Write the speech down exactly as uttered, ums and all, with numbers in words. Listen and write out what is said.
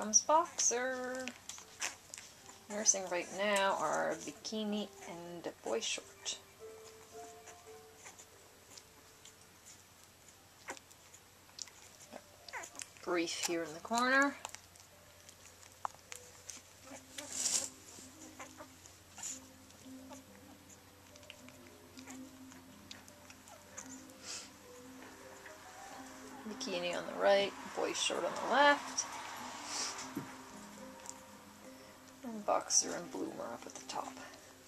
comes Boxer. Nursing right now are Bikini and Boy Short. Brief here in the corner. Bikini on the right, Boy Short on the left. And Boxer and Bloomer up at the top.